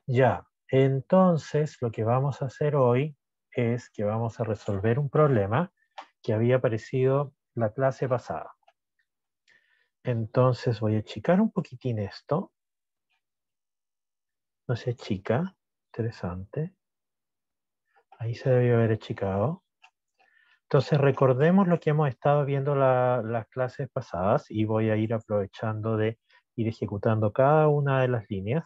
Ya, entonces lo que vamos a hacer hoy es que vamos a resolver un problema que había aparecido la clase pasada. Entonces voy a achicar un poquitín esto. No se achica. Interesante. Ahí se debió haber achicado. Entonces recordemos lo que hemos estado viendo las clases pasadas y voy a ir aprovechando de ir ejecutando cada una de las líneas.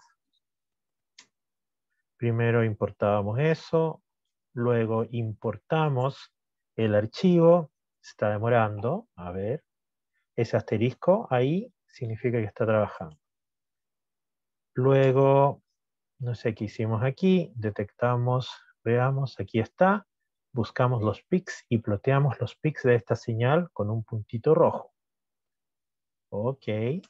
Primero importábamos eso, luego importamos el archivo, se está demorando, a ver, ese asterisco ahí significa que está trabajando. Luego, no sé qué hicimos aquí, detectamos, veamos, aquí está, buscamos los pics y ploteamos los pics de esta señal con un puntito rojo. Ok.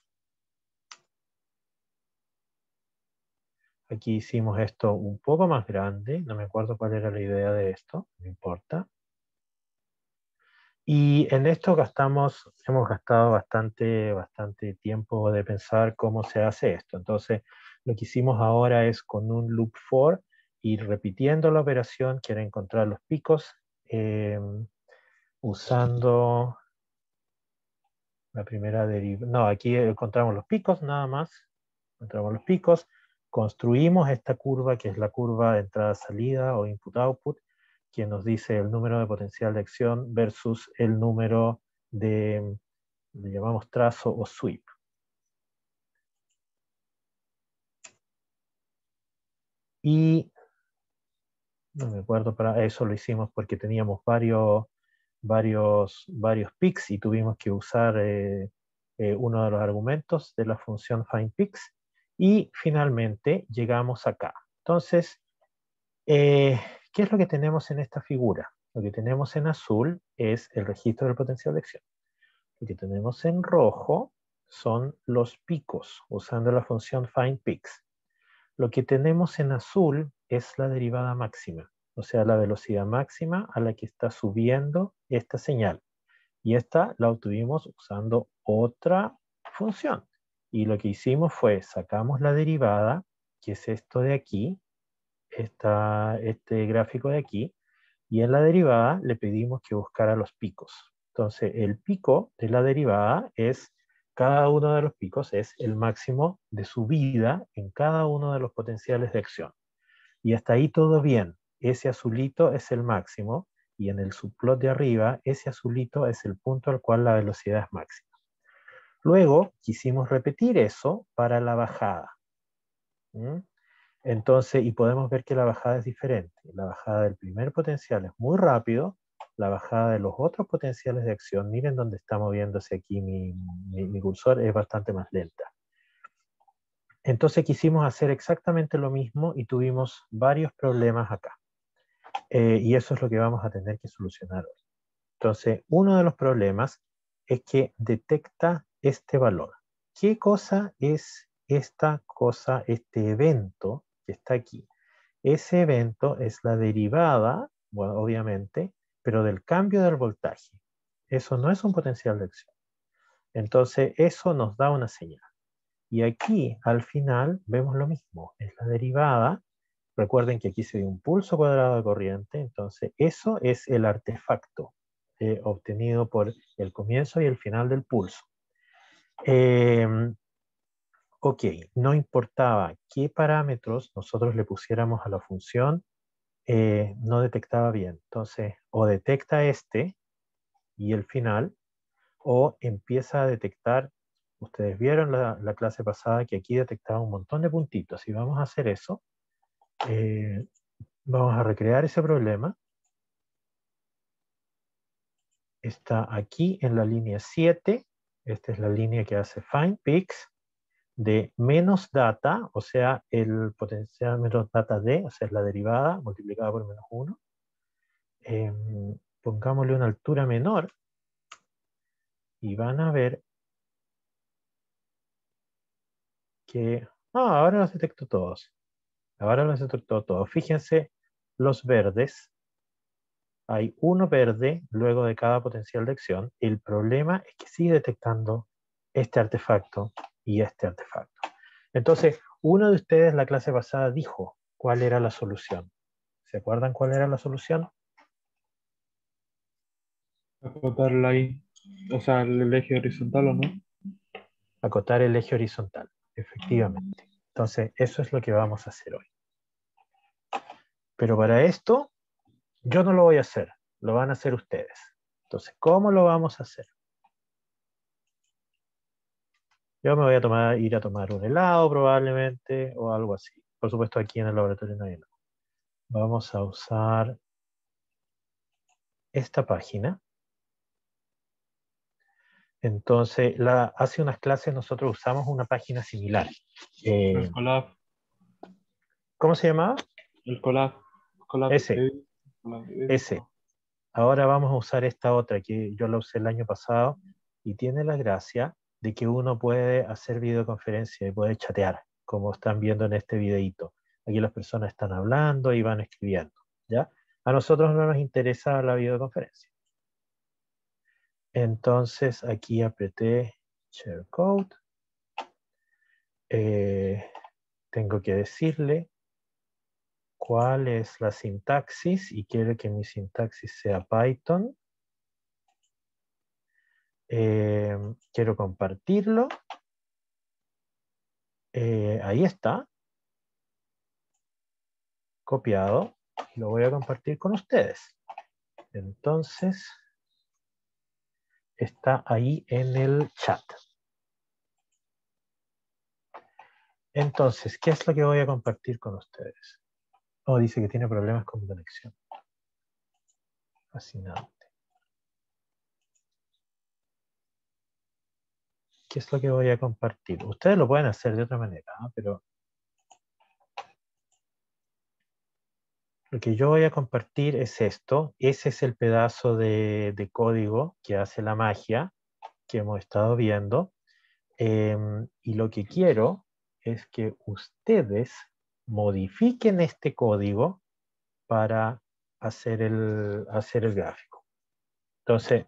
Aquí hicimos esto un poco más grande, no me acuerdo cuál era la idea de esto, no importa. Y en esto hemos gastado bastante tiempo de pensar cómo se hace esto. Entonces, lo que hicimos ahora es con un loop for, ir repitiendo la operación, que era encontrar los picos, usando la primera derivación. No, aquí encontramos los picos nada más. Encontramos los picos, construimos esta curva, que es la curva de entrada-salida o input-output, que nos dice el número de potencial de acción versus el número de, le llamamos trazo o sweep. Y no me acuerdo, para eso lo hicimos porque teníamos varios picks y tuvimos que usar uno de los argumentos de la función findPicks. Y finalmente llegamos acá. Entonces, ¿qué es lo que tenemos en esta figura? Lo que tenemos en azul es el registro del potencial de acción. Lo que tenemos en rojo son los picos, usando la función findPicks. Lo que tenemos en azul es la derivada máxima, o sea, la velocidad máxima a la que está subiendo esta señal. Y esta la obtuvimos usando otra función. Y lo que hicimos fue, sacamos la derivada, que es esto de aquí, este gráfico de aquí, y en la derivada le pedimos que buscara los picos. Entonces, el pico de la derivada es, cada uno de los picos es el máximo de subida en cada uno de los potenciales de acción. Y hasta ahí todo bien. Ese azulito es el máximo, y en el subplot de arriba, ese azulito es el punto al cual la velocidad es máxima. Luego, quisimos repetir eso para la bajada. ¿Mm? Entonces, y podemos ver que la bajada es diferente. La bajada del primer potencial es muy rápido, la bajada de los otros potenciales de acción, miren dónde está moviéndose aquí mi cursor, es bastante más lenta. Entonces quisimos hacer exactamente lo mismo y tuvimos varios problemas acá. Y eso es lo que vamos a tener que solucionar hoy. Entonces, uno de los problemas es que detecta este valor. ¿Qué cosa es esta cosa, este evento que está aquí? Ese evento es la derivada, bueno, obviamente, pero del cambio del voltaje. Eso no es un potencial de acción. Entonces, eso nos da una señal. Y aquí, al final, vemos lo mismo. Es la derivada. Recuerden que aquí se dio un pulso cuadrado de corriente. Entonces, eso es el artefacto obtenido por el comienzo y el final del pulso. Ok, no importaba qué parámetros nosotros le pusiéramos a la función, no detectaba bien. Entonces, o detecta este y el final, o empieza a detectar, ustedes vieron la clase pasada que aquí detectaba un montón de puntitos. Y vamos a hacer eso. Vamos a recrear ese problema. Está aquí en la línea 7. Esta es la línea que hace findPicks de menos data, o sea, el potencial menos data d, o sea, es la derivada multiplicada por menos 1. Pongámosle una altura menor y van a ver que... ahora los detecto todos. Ahora los detecto todos. Fíjense, los verdes. Hay uno verde luego de cada potencial de acción. El problema es que sigue detectando este artefacto y este artefacto. Entonces, Uno de ustedes la clase pasada dijo cuál era la solución. ¿Se acuerdan cuál era la solución? Acotarla ahí. O sea, el eje horizontal o no. Acotar el eje horizontal, efectivamente. Entonces, eso es lo que vamos a hacer hoy. Pero para esto, yo no lo voy a hacer, lo van a hacer ustedes. Entonces, ¿cómo lo vamos a hacer? Yo me voy a ir a tomar un helado probablemente, o algo así. Por supuesto, aquí en el laboratorio no hay helado. Vamos a usar esta página. Entonces, hace unas clases nosotros usamos una página similar. El Colab. ¿Cómo se llamaba? El Colab. Colab Ese, Edit. Colab Edit. ese. Ahora vamos a usar esta otra que yo la usé el año pasado y tiene la gracia de que uno puede hacer videoconferencia y puede chatear, como están viendo en este videito. Aquí las personas están hablando y van escribiendo, ¿ya? A nosotros no nos interesa la videoconferencia. Entonces aquí apreté Share Code. Tengo que decirle cuál es la sintaxis y quiero que mi sintaxis sea Python. Quiero compartirlo. Ahí está. Copiado. Lo voy a compartir con ustedes. Entonces, está ahí en el chat. Entonces, ¿qué es lo que voy a compartir con ustedes? Oh, dice que tiene problemas con mi conexión. Fascinante. ¿Qué es lo que voy a compartir? Ustedes lo pueden hacer de otra manera, ¿no? Pero lo que yo voy a compartir es esto. Ese es el pedazo de código que hace la magia que hemos estado viendo. Y lo que quiero es que ustedes modifiquen este código para hacer el gráfico. Entonces,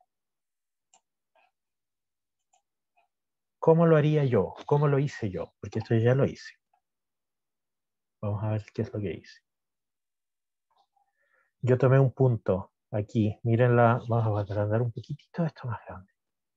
¿cómo lo haría yo? ¿Cómo lo hice yo? Porque esto ya lo hice. Vamos a ver qué es lo que hice. Yo tomé un punto aquí. Mírenla. Vamos a agrandar un poquitito esto más grande.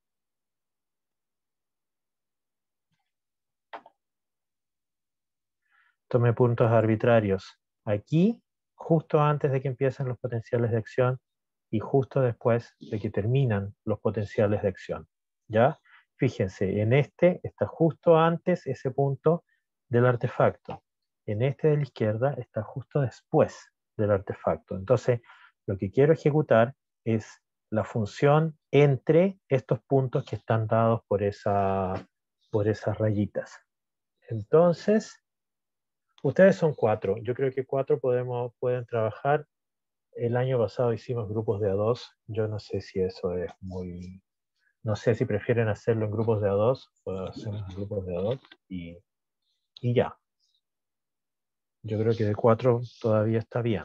Tomé puntos arbitrarios aquí, justo antes de que empiecen los potenciales de acción y justo después de que terminan los potenciales de acción. ¿Ya? Fíjense, en este está justo antes ese punto del artefacto. En este de la izquierda está justo después del artefacto. Entonces, lo que quiero ejecutar es la función entre estos puntos que están dados por esas rayitas. Entonces, ustedes son 4. Yo creo que 4 pueden trabajar. El año pasado hicimos grupos de A2. Yo no sé si eso es muy... No sé si prefieren hacerlo en grupos de A2. Puedo hacerlo en grupos de A2 y ya. Yo creo que de 4 todavía está bien.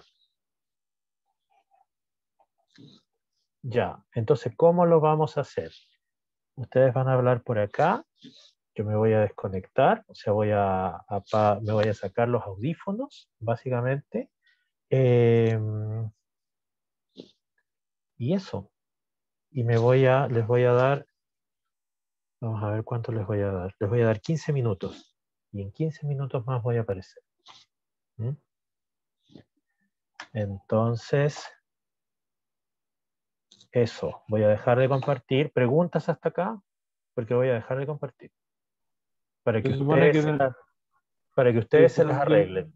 Ya. Entonces, ¿cómo lo vamos a hacer? Ustedes van a hablar por acá. Yo me voy a desconectar. O sea, me voy a sacar los audífonos, básicamente. Y eso. Y les voy a dar, vamos a ver cuánto les voy a dar. Les voy a dar 15 minutos. Y en 15 minutos más voy a aparecer. ¿Mm? Entonces, eso. Voy a dejar de compartir. ¿Preguntas hasta acá? Porque voy a dejar de compartir. Para que Se supone ustedes que, se las, para que se ustedes se las supone que, arreglen.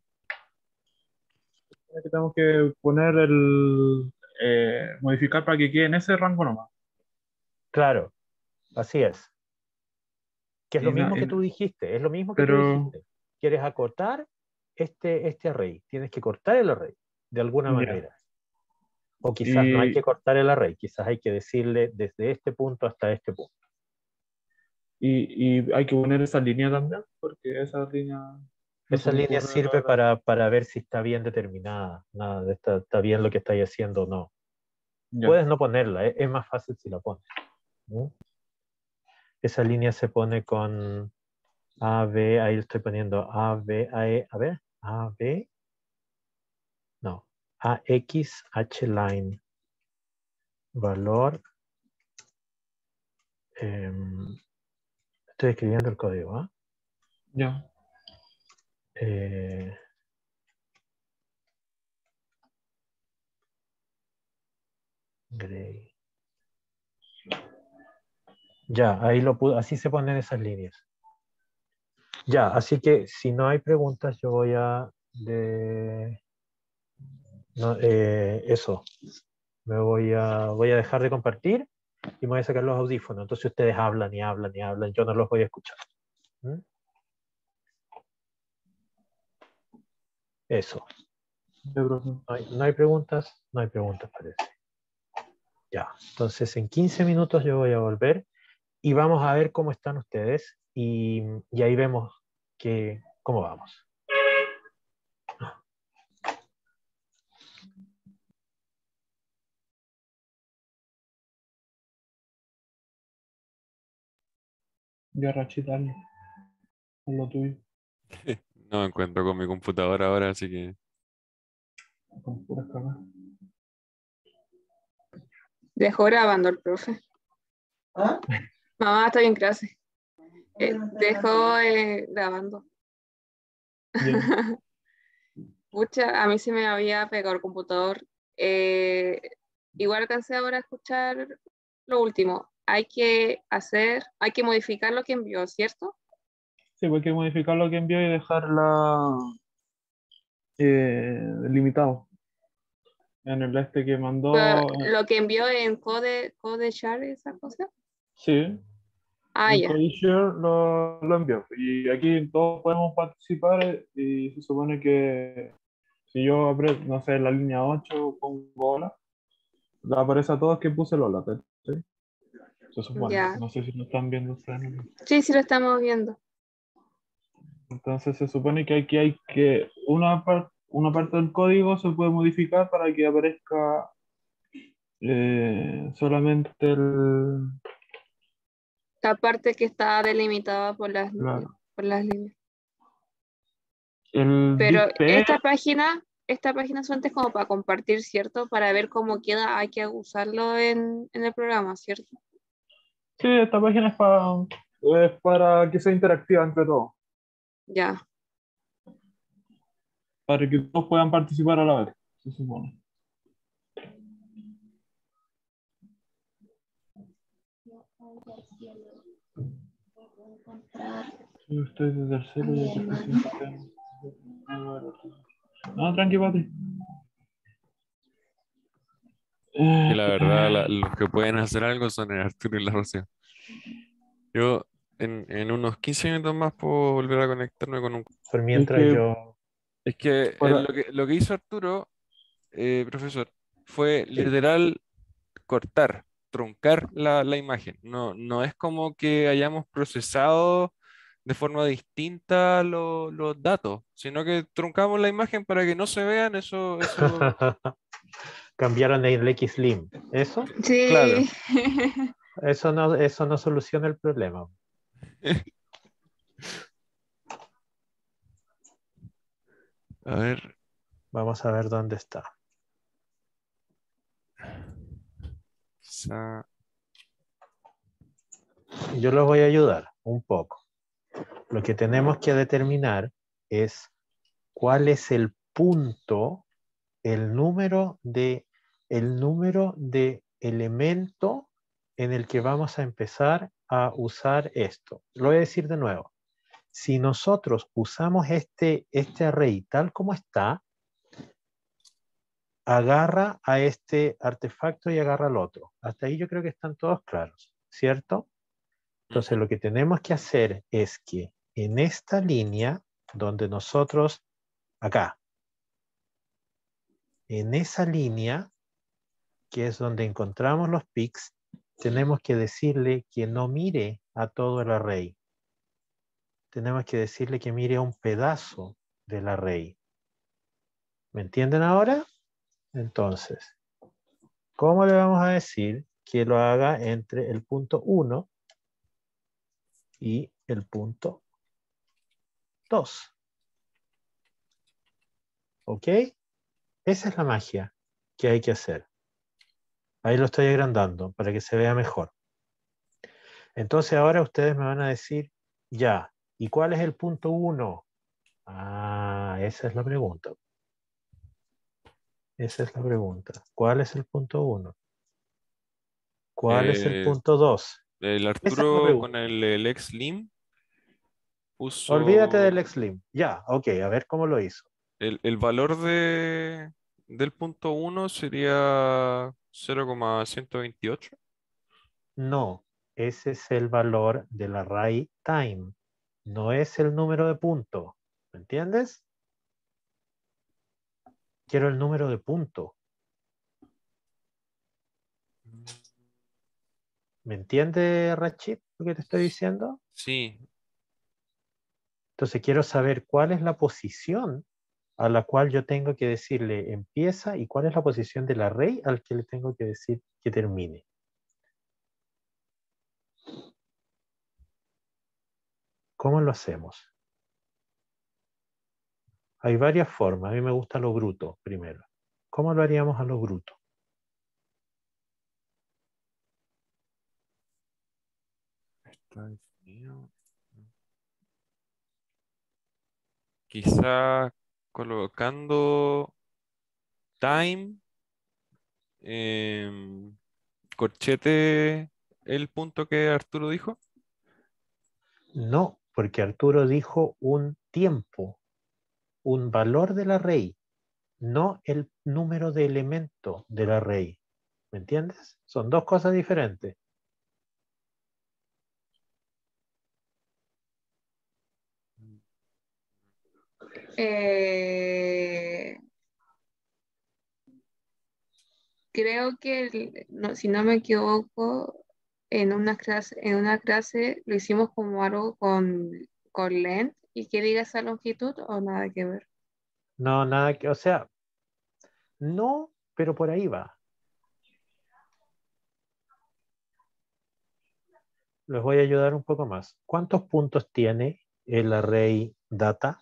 que tenemos que poner el modificar para que quede en ese rango nomás. Claro, así es. Que es lo Y mismo que tú dijiste. Es lo mismo que tú pero dijiste. ¿Quieres acotar este array? Tienes que cortar el array de alguna ya. manera. O quizás no hay que Y, cortar el array, quizás hay que decirle desde este punto hasta este punto. y hay que poner esa línea también, porque esa línea no se Esa me línea ocurre la sirve verdad. para ver si está bien determinada, nada, está bien lo que estáis haciendo o no. Ya. Puedes no ponerla, es más fácil si la pones. ¿No? Esa línea se pone A, B, ahí le estoy poniendo A, B, A, E, a ver, A, B, no, A, X, H line, valor, estoy escribiendo el código, ¿ah? Ya. Gray. Ya, ahí lo pude, así se ponen esas líneas. Ya, así que si no hay preguntas, yo voy a eso. Voy a dejar de compartir y me voy a sacar los audífonos. Entonces ustedes hablan y hablan y hablan. Yo no los voy a escuchar. ¿Mm? Eso. Ya, profe. No hay preguntas. No hay preguntas, parece. Ya. Entonces en 15 minutos yo voy a volver y vamos a ver cómo están ustedes y ahí vemos cómo vamos. Ya, Rachita, dale, haz lo tuyo. No me encuentro con mi computadora ahora, así que Con puras cagas. Dejó grabando el profe. ¿Ah? Mamá, estoy en clase. Dejó grabando. Ya. Pucha, a mí se me había pegado el computador. Igual alcancé ahora a escuchar lo último. Hay que modificar lo que envió, ¿cierto? Sí, pues hay que modificar lo que envió y dejarla limitado. En el este que mandó, Lo que envió en Code Share, esa cosa. sí, Ah, en ya. CodeShare lo envió. Y aquí todos podemos participar y se supone que si yo aprieto, no sé, la línea 8 pongo hola, le aparece a todos que puse el hola, ¿sí? Se supone. Ya. No sé si lo están viendo ustedes. Sí, sí lo estamos viendo. Entonces se supone que aquí hay que una parte del código se puede modificar para que aparezca solamente La parte que está delimitada la- por las líneas. el Pero DIP. esta página solamente es como para compartir, ¿cierto? Para ver cómo queda, hay que usarlo en el programa, ¿cierto? Sí, esta página es para que sea interactiva entre todos, Ya. para que todos puedan participar a la vez, se supone. Sí, ustedes desde el cero ya que presenten. No, tranqui, Patri. que la verdad los que pueden hacer algo son el Arturo y la Rocío. Yo en unos 15 minutos más puedo volver a conectarme con un... Por Es mientras que yo... Es que para, lo que hizo Arturo, profesor, fue Sí. literal cortar, truncar la imagen. No es como que hayamos procesado de forma distinta los datos, sino que truncamos la imagen para que no se vean eso, Cambiaron el XLIM. ¿Eso? claro. Sí. Eso no soluciona el problema. A ver, Vamos a ver dónde está. quizá- Yo los voy a ayudar un poco. Lo que tenemos que determinar es cuál es el punto, el número de elemento en el que vamos a empezar a usar esto. Lo voy a decir de nuevo. Si nosotros usamos este array tal como está, agarra a este artefacto y agarra al otro. Hasta ahí yo creo que están todos claros, ¿cierto? Entonces Ujú. lo que tenemos que hacer es que en esta línea donde nosotros, acá, en esa línea, que es donde encontramos los pics, tenemos que decirle que no mire a todo el array. Tenemos que decirle que mire a un pedazo del array. ¿Me entienden ahora? Entonces, ¿cómo le vamos a decir que lo haga entre el punto 1 y el punto 2. ¿Ok? Esa es la magia que hay que hacer. Ahí lo estoy agrandando para que se vea mejor. Entonces ahora ustedes me van a decir, ya, ¿y cuál es el punto 1? Ah, esa es la pregunta. Esa es la pregunta. ¿Cuál es el punto 1? ¿Cuál es el Eh, punto 2? el Esa es la Arturo con pregunta. el XLim Olvídate del puso Slim. Ya, ok, a ver cómo lo hizo. el valor del punto 1 sería 0,128. No, ese es el valor del array time. No es el número de punto. ¿Me entiendes? Quiero el número de punto. ¿Me entiende, Rachid, lo que te estoy diciendo? Sí, Entonces quiero saber cuál es la posición a la cual yo tengo que decirle empieza y cuál es la posición del array al que le tengo que decir que termine. ¿Cómo lo hacemos? Hay varias formas. A mí me gusta lo bruto primero. ¿Cómo lo haríamos a lo bruto? está definido. Quizá colocando time, corchete, el punto que Arturo dijo. No, porque Arturo dijo un tiempo, un valor del array, no el número de elementos del array. ¿Me entiendes? Son dos cosas diferentes. Eh, creo que, si no me equivoco, en una clase lo hicimos como algo con length y que diga esa longitud o nada que ver. No, nada que, o sea, no, pero por ahí va. Les voy a ayudar un poco más. ¿Cuántos puntos tiene el array data?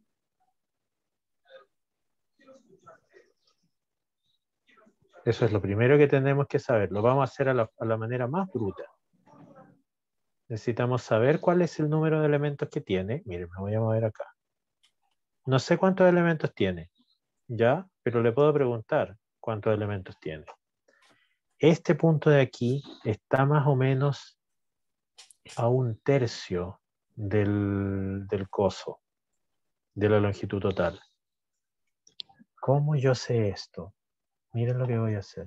Eso es lo primero que tenemos que saber. Lo vamos a hacer a la manera más bruta. Necesitamos saber cuál es el número de elementos que tiene. Miren, me voy a mover acá. No sé cuántos elementos tiene, ¿ya? Pero le puedo preguntar cuántos elementos tiene. Este punto de aquí está más o menos a 1/3 del coso, de la longitud total. ¿Cómo yo sé esto? Miren lo que voy a hacer.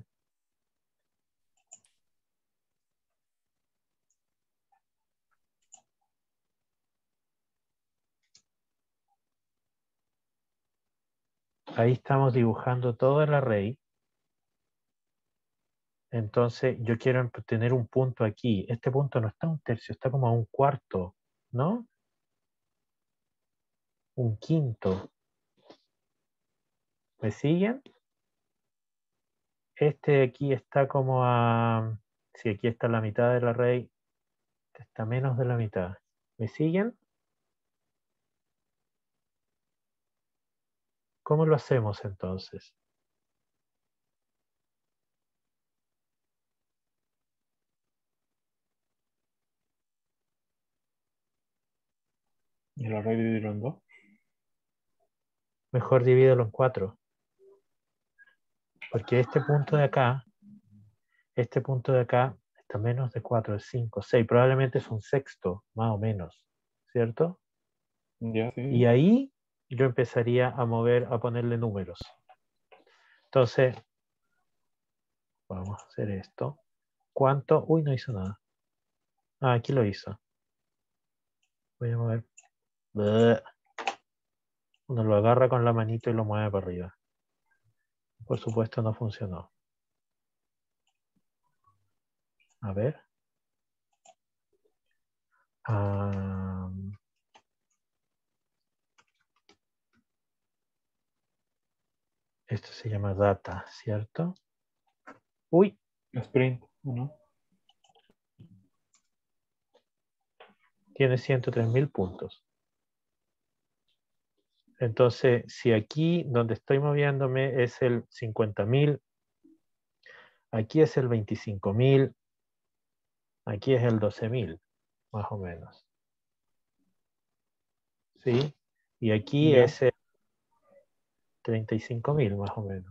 Ahí estamos dibujando todo el array. Entonces yo quiero tener un punto aquí. Este punto no está a 1/3, está como a 1/4, ¿no? 1/5. ¿Me siguen? Este de aquí está como a... Si aquí está la mitad del array, este está menos de la mitad. ¿Me siguen? ¿Cómo lo hacemos entonces? Y el array dividirlo en 2. Mejor divídelo en 4. Porque este punto de acá está menos de 4, es 5, 6. Probablemente es un sexto, más o menos. ¿Cierto? Ya, Y sí. ahí yo empezaría a mover, a ponerle números. Entonces, vamos a hacer esto. ¿Cuánto? Uy, no hizo nada. Ah, aquí lo hizo. Voy a mover. Bleh. Uno lo agarra con la manito y lo mueve para arriba. Por supuesto no funcionó. A ver. Ah, esto se llama data, ¿cierto? Uy, Sprint, ¿no? tiene 103.000 puntos. Entonces, si aquí donde estoy moviéndome es el 50.000, aquí es el 25.000, aquí es el 12.000, más o menos. ¿Sí? Y aquí Ya. es el 35.000, más o menos.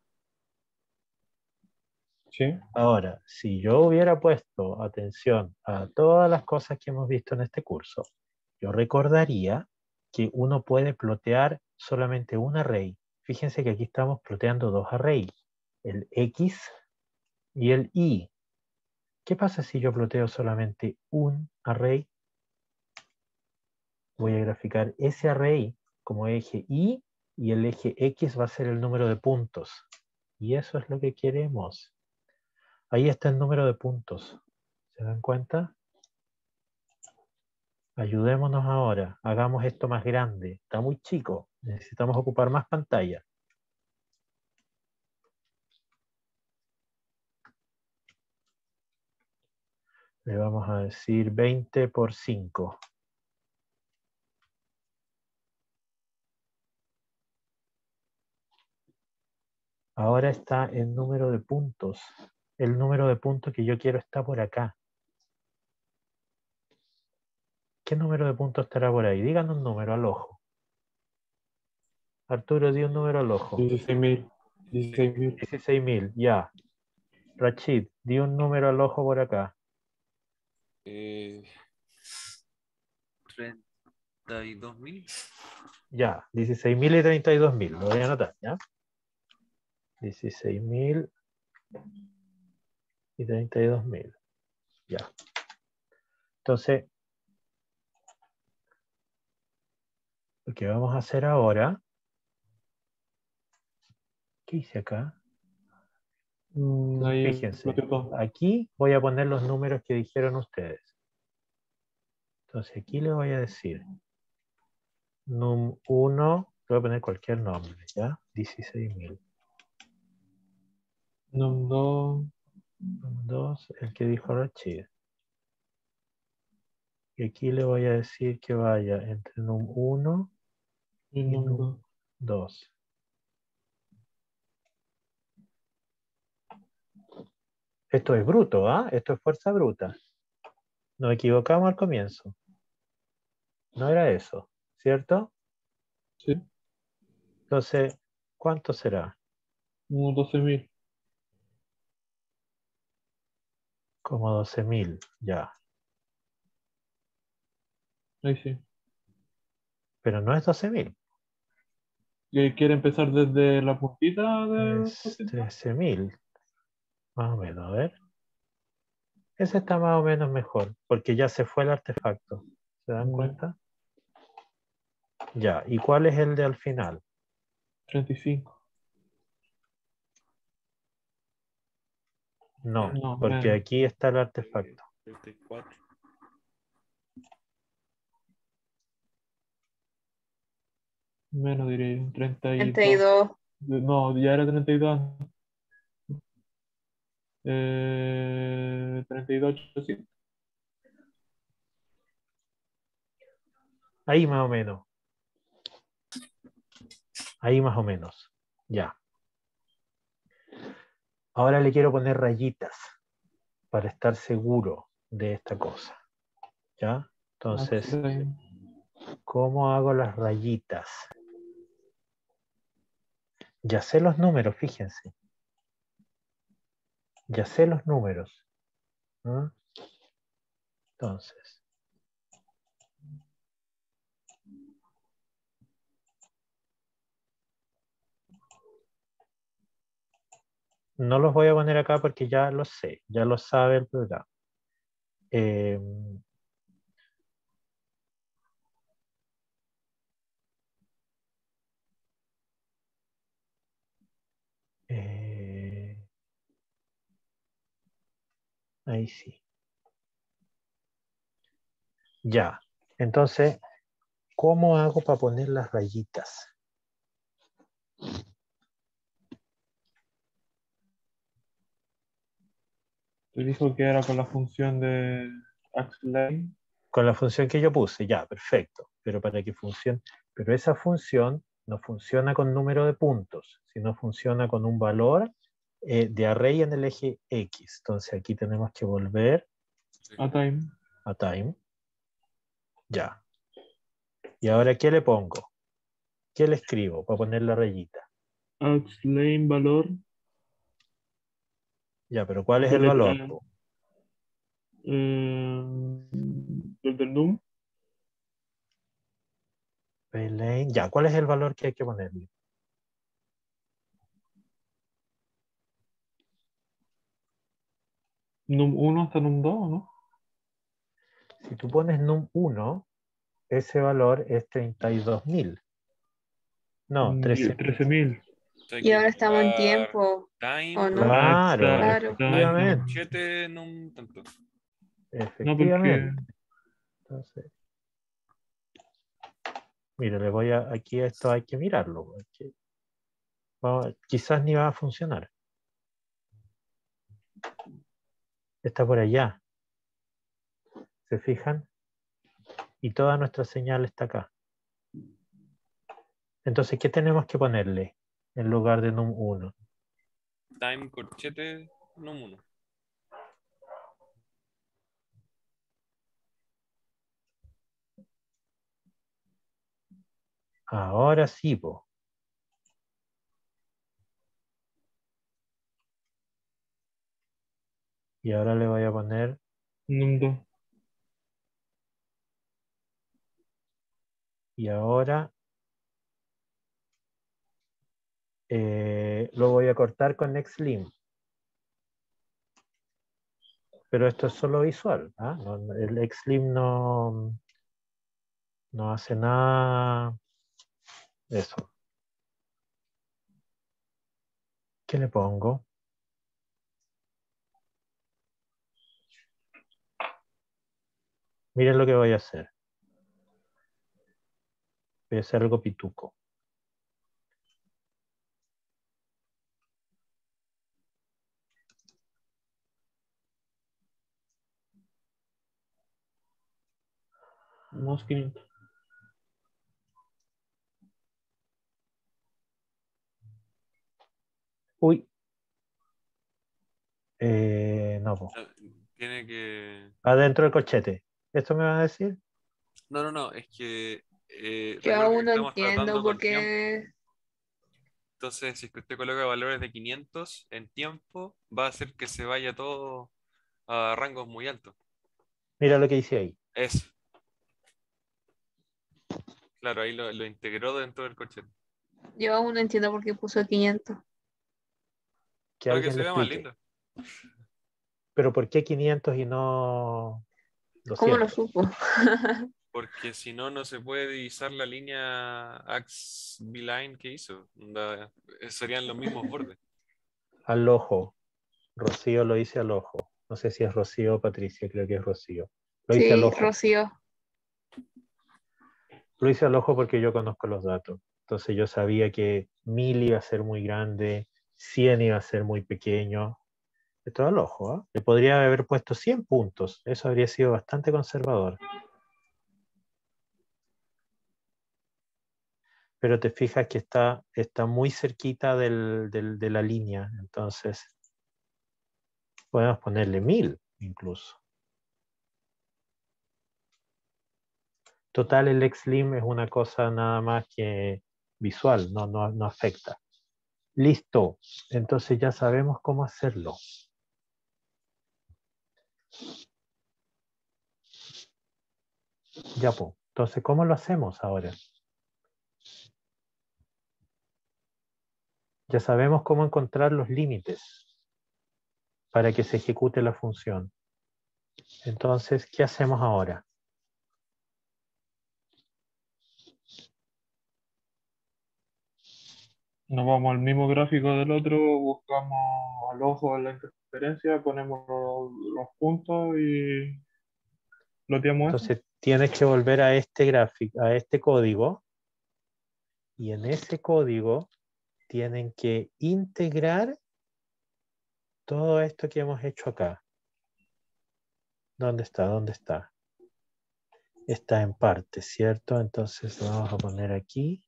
Sí. Ahora, si yo hubiera puesto atención a todas las cosas que hemos visto en este curso, yo recordaría que uno puede plotear solamente un array. Fíjense que aquí estamos ploteando dos arrays, el X y el Y. ¿Qué pasa si yo ploteo solamente un array? Voy a graficar ese array como eje Y y el eje X va a ser el número de puntos. Y eso es lo que queremos. Ahí está el número de puntos. ¿Se dan cuenta? Ayudémonos ahora. Hagamos esto más grande. Está muy chico. Necesitamos ocupar más pantalla. Le vamos a decir 20 por 5. Ahora está el número de puntos. El número de puntos que yo quiero está por acá. ¿Qué número de puntos estará por ahí? Díganos un número al ojo. Arturo, di un número al ojo. 16.000. 16.000. 16.000, ya. Rachid, di un número al ojo por acá. 32.000. Ya, 16.000 y 32.000. Lo voy a anotar, ¿ya? 16.000 y 32.000. Ya. Entonces, lo que vamos a hacer ahora... ¿Qué hice acá? Ahí Fíjense, ploteo todo. aquí voy a poner los números que dijeron ustedes. Entonces aquí le voy a decir num 1, le voy a poner cualquier nombre, ¿ya? 16.000. Num 2. Num 2, el que dijo Rachid. Y aquí le voy a decir que vaya entre num 1 Y y num num 2. 2. Esto es bruto, ¿ah? Esto es fuerza bruta. Nos equivocamos al comienzo. No era eso, ¿cierto? Sí. Entonces, ¿cuánto será? Unos 12.000. Como 12.000, ya. Ahí sí. Pero no es 12.000. ¿Quiere empezar desde la puntita del Es porcentaje? 13.000, más o menos. A ver. Ese está más o menos mejor, porque ya se fue el artefacto. ¿Se dan Ya. cuenta? Ya. ¿Y cuál es el de al final? 35. No, No, porque menos. aquí está el artefacto. 34. Menos diría yo. 32. 32. No, ya era 32. 32.800. Ahí más o menos. Ahí más o menos. Ya. Ahora le quiero poner rayitas para estar seguro de esta cosa. ¿Ya? Entonces, ¿cómo hago las rayitas? Ya sé los números, fíjense. Ya sé los números. ¿No? Entonces, no los voy a poner acá porque ya los sé, ya lo sabe el programa. Ahí sí. Ya. Entonces, ¿cómo hago para poner las rayitas? Te dijo que era con la función de AxLine. Con la función que yo puse, ya, perfecto. Pero para que funcione, Pero esa función no funciona con número de puntos, sino funciona con un valor de array en el eje X. Entonces aquí tenemos que volver A time. a time. Ya. ¿Y ahora qué le pongo? ¿Qué le escribo para poner la rayita? Axlane valor. Ya, pero ¿cuál es el valor? Po? El del num. Lane. Ya, ¿cuál es el valor que hay que ponerle? Num 1 hasta num 2, ¿no? Si tú pones num1, ese valor es 32.000. No, 13.000. 13.000. O sea, hay Y que ahora estamos en colocar tiempo, time, ¿o no? Claro, Claro. efectivamente. corchete, num tanto. No, porque. Efectivamente. Entonces, mire, le voy a. Aquí esto hay que mirarlo. Porque quizás ni va a funcionar. Está por allá. ¿Se fijan? Y toda nuestra señal está acá. Entonces, ¿qué tenemos que ponerle en lugar de num1? Time, corchete, num 1. Ahora sí, po. Y ahora le voy a poner Num 2. y ahora lo voy a cortar con XLim. Pero esto es solo visual. ¿Ah? El XLim no hace nada de eso. ¿Qué le pongo? Miren lo que voy a hacer. Voy a hacer algo pituco. Más 500. Uy. No, po. Tiene que. Adentro del cochete. ¿Esto me va a decir? No, es que Yo recuerde que aún no estamos entiendo tratando por con tiempo. qué. Entonces, si es que usted coloca valores de 500 en tiempo, va a hacer que se vaya todo a rangos muy altos. Mira lo que dice ahí. Eso. Claro, ahí lo integró dentro del cochete. Yo aún no entiendo por qué puso 500. Que Para que alguien se le vea más explique. lindo. Pero ¿por qué 500 y no ¿Cómo lo 200? supo? Porque si no, no se puede divisar la línea Ax B-Line que hizo. Serían los mismos bordes. Al ojo. Rocío lo hice al ojo. No sé si es Rocío o Patricia, creo que es Rocío. Lo hice al Sí, ojo. Rocío. Lo hice al ojo porque yo conozco los datos. Entonces yo sabía que 1000 iba a ser muy grande, 100 iba a ser muy pequeño. Esto al ojo, ¿eh? Le podría haber puesto 100 puntos. Eso habría sido bastante conservador. Pero te fijas que está muy cerquita de la línea. Entonces podemos ponerle 1000 incluso. Total, el XLim es una cosa nada más que visual, no afecta. Listo, entonces ya sabemos cómo hacerlo. Ya, pues. Entonces, ¿cómo lo hacemos ahora? Ya sabemos cómo encontrar los límites para que se ejecute la función. Entonces, ¿qué hacemos ahora? Nos vamos al mismo gráfico del otro, buscamos al ojo en la interferencia, ponemos los puntos y loteamos eso. Entonces, tienes que volver a este gráfico, a este código, y en ese código tienen que integrar todo esto que hemos hecho acá. ¿Dónde está? ¿Dónde está? está en parte, ¿cierto? Entonces lo vamos a poner aquí.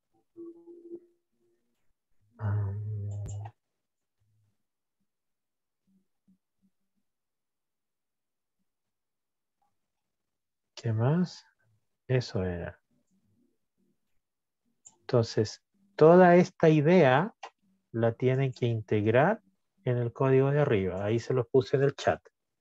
¿Qué más? Eso era. Entonces, toda esta idea la tienen que integrar en el código de arriba. Ahí se los puse en el chat.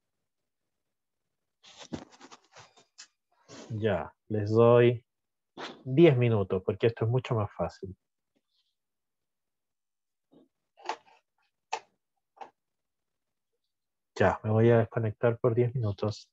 Ya, les doy 10 minutos porque esto es mucho más fácil. Ya, me voy a desconectar por 10 minutos.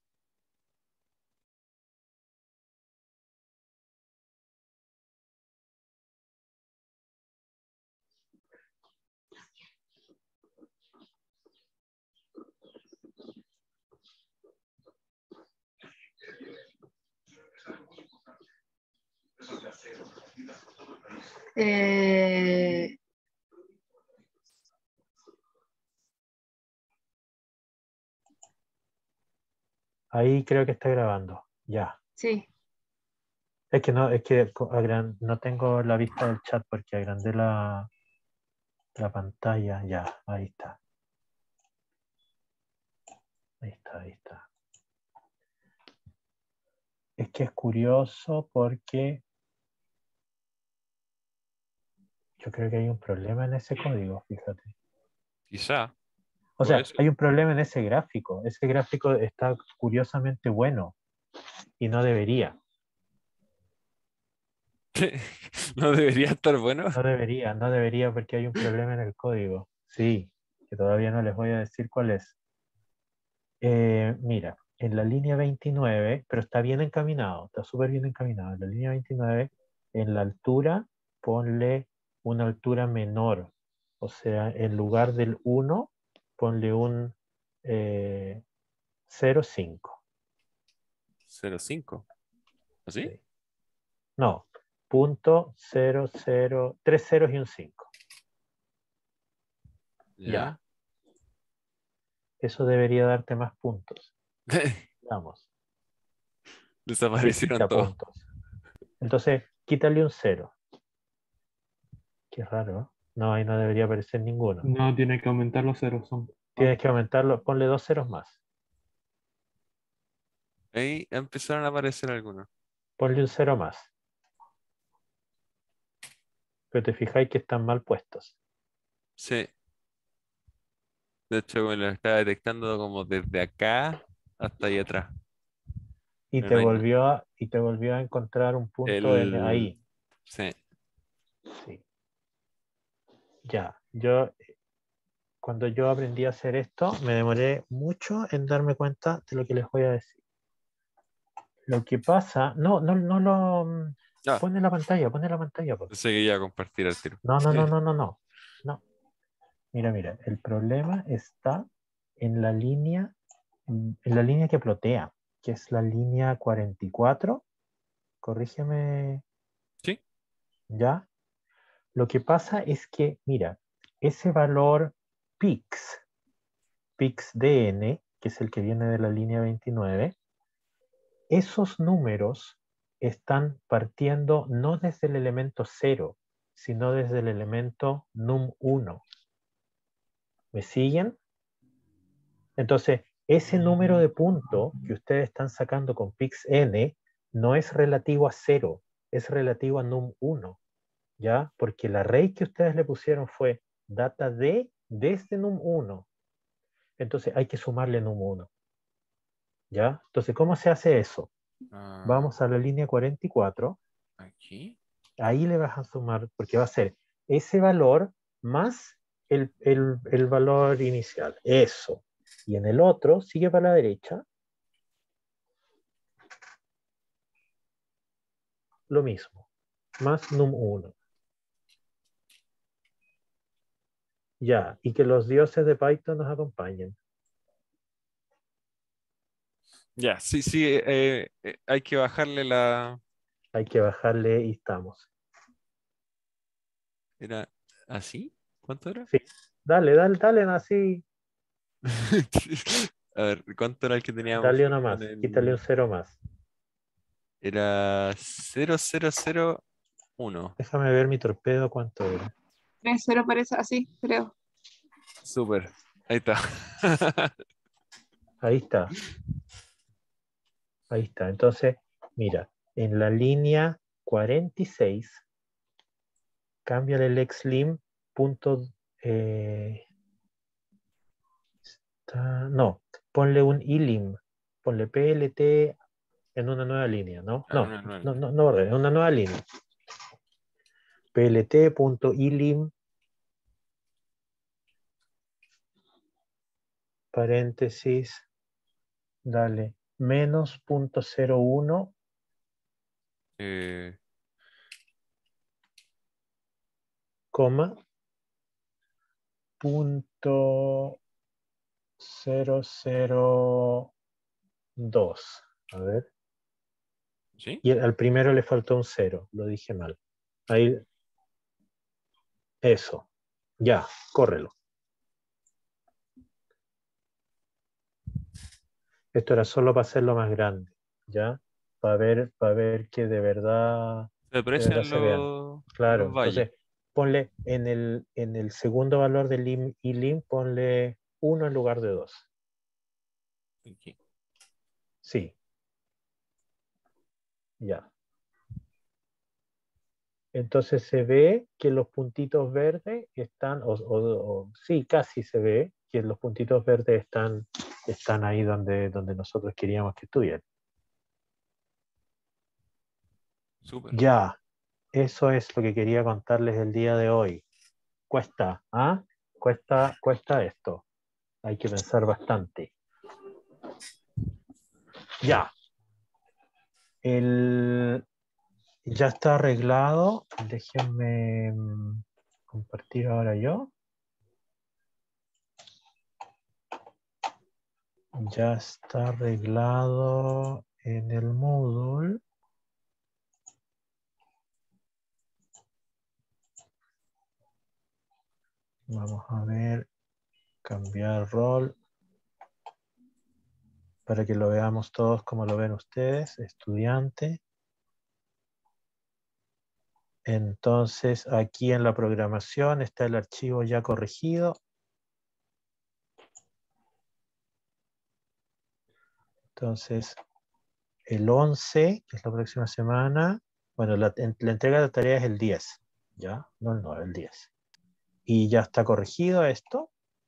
Eh, Ahí creo que está grabando. Ya. sí. Es que no tengo la vista del chat porque agrandé la pantalla. Ya, ahí está. Ahí está, ahí está. Es que es curioso porque yo creo que hay un problema en ese código, fíjate. Quizá, O puede sea, ser. hay un problema en ese gráfico. Ese gráfico está curiosamente bueno y no debería. No debería estar bueno. No debería porque hay un problema en el código. Sí, que todavía no les voy a decir cuál es. Mira, en la línea 29, pero está bien encaminado, está súper bien encaminado. En la línea 29, en la altura, ponle una altura menor. O sea, en lugar del 1, ponle un 0,5. 0,5. ¿Así? Sí. No, punto 0,0, 3 ceros y un 5. Ya. Ya, eso debería darte más puntos. Vamos, Desaparecieron 10 todos. puntos. Entonces, quítale un 0. Qué raro, ¿eh? No, ahí no debería aparecer ninguno. No, tiene que aumentar los ceros. Tienes que aumentarlo, ponle 2 ceros más. Ahí empezaron a aparecer algunos. Ponle un 0 más. Pero te fijáis que están mal puestos. Sí. De hecho, me lo estaba detectando como desde acá hasta ahí atrás. Y Pero no hay y te volvió a encontrar un punto el... ahí. Sí. Sí. Ya. Cuando yo aprendí a hacer esto, me demoré mucho en darme cuenta de lo que les voy a decir. Lo que pasa, no lo Ah, pone la pantalla, por favor. pensé que iba a compartir el tiro. No. No. Mira, el problema está en la línea que plotea, que es la línea 44. Corrígeme, Sí. ¿ya? Lo que pasa es que, mira, ese valor PIX que es el que viene de la línea 29, esos números están partiendo no desde el elemento 0, sino desde el elemento num1. ¿Me siguen? Entonces, ese número de punto que ustedes están sacando con PIXN no es relativo a 0, es relativo a num1, ¿ya? Porque el array que ustedes le pusieron fue data desde num1. Entonces hay que sumarle num1, ¿ya? Entonces, ¿cómo se hace eso? Ah, Vamos a la línea 44, aquí. ahí le vas a sumar, porque va a ser ese valor más el valor inicial, eso. Y en el otro, sigue para la derecha, lo mismo, más num1. Ya, y que los dioses de Python nos acompañen. Ya, sí, sí, hay que bajarle la... Hay que bajarle y estamos. ¿Era así? ¿Cuánto era? Sí, dale, así. A ver, ¿cuánto era el que teníamos Dale una fijo en más, quítale un el... cero más. Era 0001. Déjame ver mi torpedo cuánto era. 3-0 parece así, creo. Súper. Ahí está. Ahí está, ahí está. Entonces, mira, en la línea 46, cámbiale el xlim punto, no, ponle un ilim, ponle PLT en una nueva línea, ¿no? Ah, No, una nueva. no, no, no, en una nueva línea. PLT.ilim, paréntesis, dale, menos punto 01, Eh, coma, punto 002. A ver. ¿Sí? Y al primero le faltó un 0, lo dije mal. Ahí, eso. Ya, córrelo. Esto era solo para hacerlo más grande, ¿ya? Para ver que Se de verdad aprecian se vean. Claro, los valles. entonces ponle en el segundo valor del lim y lim, ponle 1 en lugar de 2. Aquí. Sí, ya. Entonces se ve que los puntitos verdes están, sí, casi se ve que los puntitos verdes están ahí donde nosotros queríamos que estuvieran. Súper. Ya, eso es lo que quería contarles el día de hoy. Cuesta, ¿ah? Cuesta esto. Hay que pensar bastante. Ya, ya está arreglado. Déjenme compartir ahora yo. Ya está arreglado en el Moodle. Vamos a ver, cambiar rol para que lo veamos todos como lo ven ustedes, estudiante. Entonces, aquí en la programación está el archivo ya corregido. Entonces, el 11, que es la próxima semana, bueno, la entrega de tareas es el 10, ¿ya? No el 9, el 10. Y ya está corregido esto.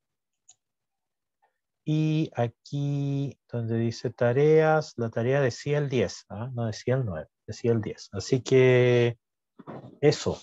Y aquí donde dice tareas, la tarea decía el 10, ¿ah? No decía el 9, decía el 10. Así que eso.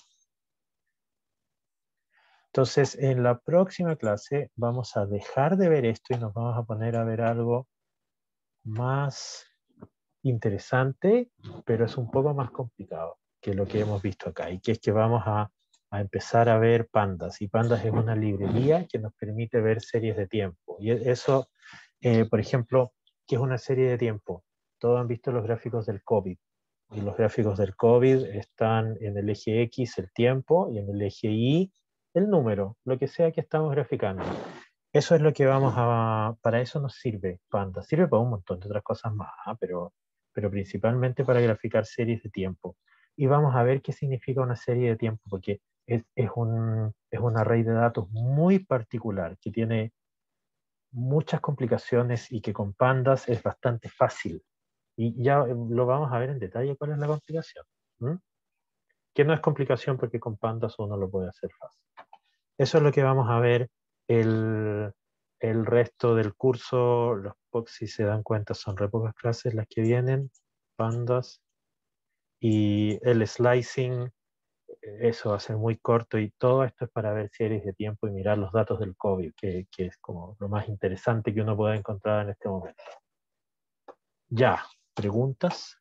Entonces, en la próxima clase vamos a dejar de ver esto y nos vamos a poner a ver algo más interesante, pero es un poco más complicado que lo que hemos visto acá. Y que es que vamos a empezar a ver Pandas. Y Pandas es una librería que nos permite ver series de tiempo. Y eso, por ejemplo, ¿qué es una serie de tiempo? Todos han visto los gráficos del COVID. Y los gráficos del COVID están en el eje X el tiempo y en el eje Y el número, lo que sea que estamos graficando. Eso es lo que para eso nos sirve Panda. Sirve para un montón de otras cosas más, pero principalmente para graficar series de tiempo. Y vamos a ver qué significa una serie de tiempo, porque es un array de datos muy particular que tiene muchas complicaciones y que con pandas es bastante fácil. Y ya lo vamos a ver en detalle cuál es la complicación. ¿Mm? Que no es complicación porque con pandas uno lo puede hacer fácil. Eso es lo que vamos a ver el, el resto del curso. Los POC, si se dan cuenta, son re pocas clases las que vienen, pandas, y el slicing, eso va a ser muy corto, y todo esto es para ver series de tiempo y mirar los datos del COVID, que es como lo más interesante que uno pueda encontrar en este momento. Ya, ¿preguntas?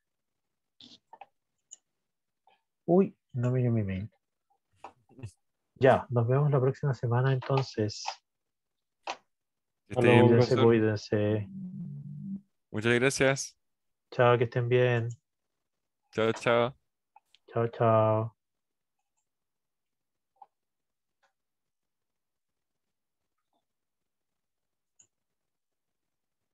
Uy, no miré mi mail. Ya, nos vemos la próxima semana entonces. Que esté bien, Aló. Cuídense, profesor. cuídense. Muchas gracias. Chao, que estén bien. Chao, chao. Chao, chao.